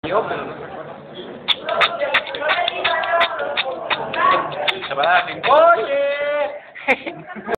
metió, pero no se va a dar. ¡Oye!